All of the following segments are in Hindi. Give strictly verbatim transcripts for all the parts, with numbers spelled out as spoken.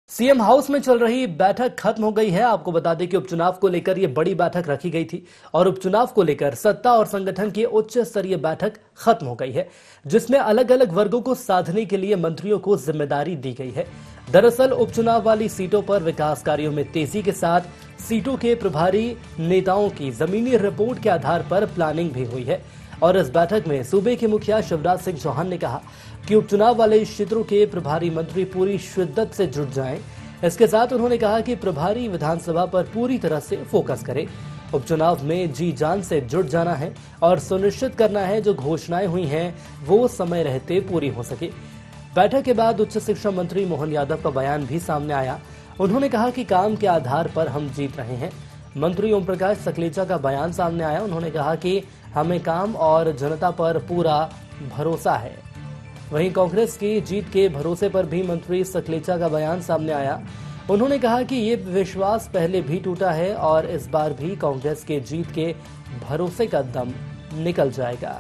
सीएम हाउस में चल रही बैठक खत्म हो गई है। आपको बता दें कि उपचुनाव को लेकर यह बड़ी बैठक रखी गई थी और उपचुनाव को लेकर सत्ता और संगठन की उच्च स्तरीय बैठक खत्म हो गई है, जिसमें अलग अलग वर्गों को साधने के लिए मंत्रियों को जिम्मेदारी दी गई है। दरअसल उपचुनाव वाली सीटों पर विकास कार्यों में तेजी के साथ सीटों के प्रभारी नेताओं की जमीनी रिपोर्ट के आधार पर प्लानिंग भी हुई है। और इस बैठक में सूबे के मुखिया शिवराज सिंह चौहान ने कहा कि उपचुनाव वाले क्षेत्रों के प्रभारी मंत्री पूरी शिद्दत से जुट जाएं। इसके साथ उन्होंने कहा कि प्रभारी विधानसभा पर पूरी तरह से फोकस करें। उपचुनाव में जी जान से जुट जाना है और सुनिश्चित करना है जो घोषणाएं हुई हैं वो समय रहते पूरी हो सके। बैठक के बाद उच्च शिक्षा मंत्री मोहन यादव का बयान भी सामने आया। उन्होंने कहा कि काम के आधार पर हम जीत रहे हैं। मंत्री ओम प्रकाश सकलेचा का बयान सामने आया। उन्होंने कहा कि हमें काम और जनता पर पूरा भरोसा है। वहीं कांग्रेस की जीत के भरोसे पर भी मंत्री सकलेचा का बयान सामने आया। उन्होंने कहा कि ये विश्वास पहले भी टूटा है और इस बार भी कांग्रेस के जीत के भरोसे का दम निकल जाएगा।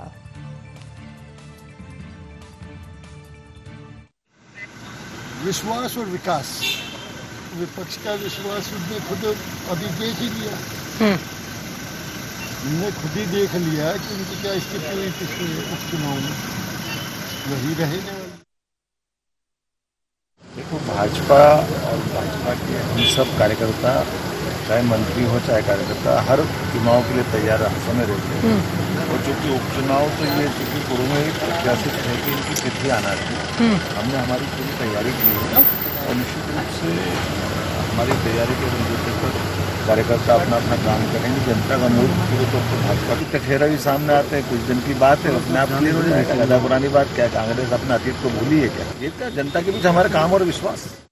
विश्वास और विकास, विपक्ष का विश्वास उसने खुद अभी देख ही लिया। हमने खुद ही देख लिया कि उनकी क्या स्थिति हुई पिछले उपचुनाव में, वही रहेने वाली। देखो, भाजपा और भाजपा के हम सब कार्यकर्ता, चाहे मंत्री हो चाहे कार्यकर्ता, हर चुनाव के लिए तैयार समय रहते हैं। और चूंकि उपचुनाव तो ये चूंकि पूर्व में एक प्रत्याशित है कि इनकी तिथि आना थी, हमने हमारी पूरी तैयारी की है और निश्चित रूप से हमारी तैयारी के वजह पर कार्यकर्ता अपना अपना काम करेंगे। जनता का मूड पूरे तौर पर भाजपा की तखेरा भी सामने आते हैं। कुछ दिन की बात है, अपने आप क्लियर हो जाएगा। ज्यादा पुरानी बात क्या, कांग्रेस अपने अतीत को भूली है क्या? ये क्या जनता के बीच हमारा काम और विश्वास।